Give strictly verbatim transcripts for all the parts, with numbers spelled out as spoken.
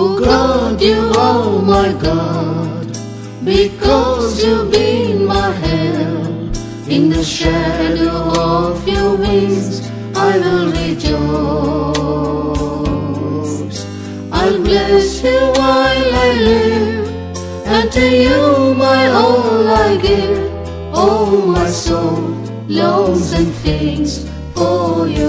Oh God, you are my God, because you've been my help. In the shadow of your wings I will rejoice. I'll bless you while I live, and to you my all I give. Oh, my soul longs and faints for your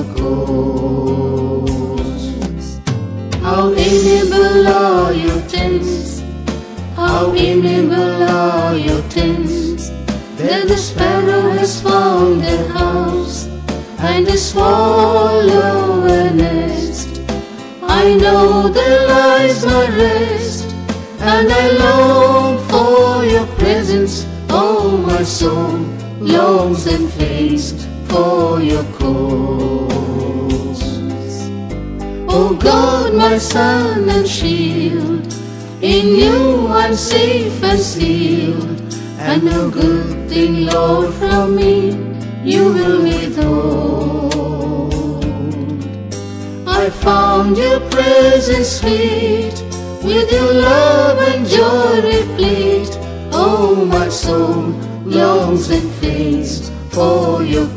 cause. How amiable are your tents, how amiable are your tents. There the sparrow has found a house, and the swallow a nest. I know there lies my rest, and I long for your presence. Oh, my soul longs and faints for your cause. Oh God, my sun and shield, in you I'm safe and sealed, and no good thing, Lord, from me you will withhold. I found your presence sweet, with your love and joy replete. Oh, my soul longs and faints for your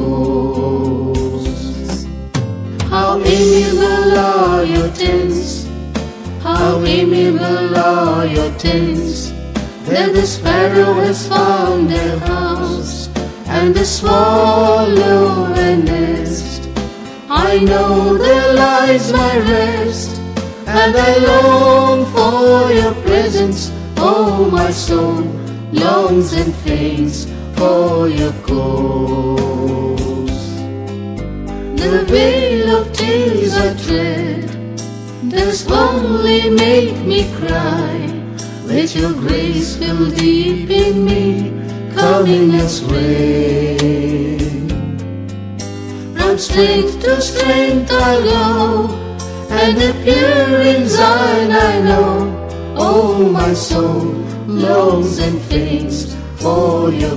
cause. How amiable are your tents, how amiable are your tents. There the sparrow has found a house, and the swallow a nest. I know there lies my rest, and I long for your presence. Oh, my soul longs and faints for your cause. The vale of tears I tread does only make me cry. Let your grace fill deep in me, coming as rain. From strength to strength I'll go, and appear in Zion I know. Oh, my soul longs and faints for your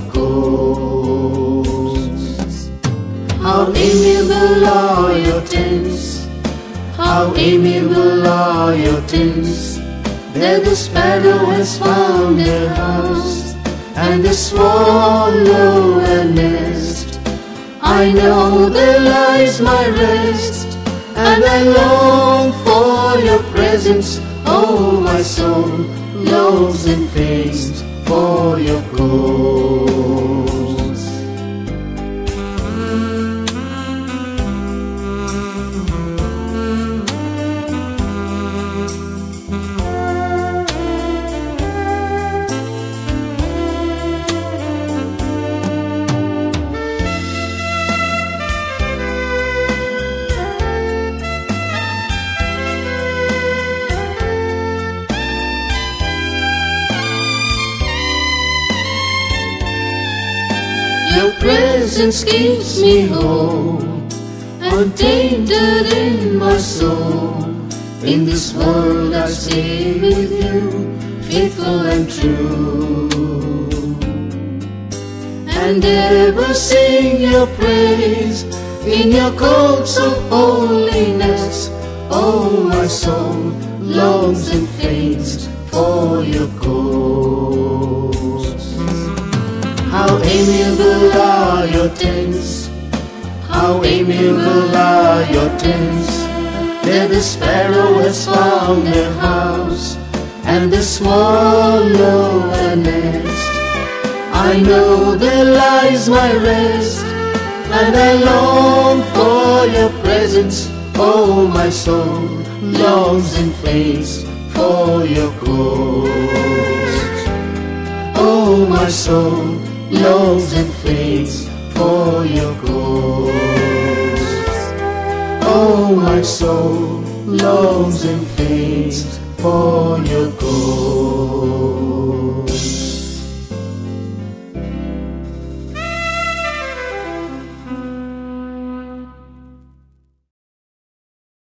cause. How amiable are your tents, how amiable are your tents. There the sparrow has found a house, and the swallow a nest. I know there lies my rest, and I long for your presence. Oh, my soul longs and faints for your cause. Your presence keeps me whole, untainted in my soul. In this world I stay with you, faithful and true, and ever sing your praise in your courts of holiness. Oh, my soul longs and faints for your cause. How amiable are your tents, how amiable are your tents. There the sparrow has found a house, and the swallow a nest. I know there lies my rest, and I long for your presence. Oh, my soul longs and faints for your cause. Oh, my soul longs and faints for your cause. Oh, my soul longs and faints for your cause.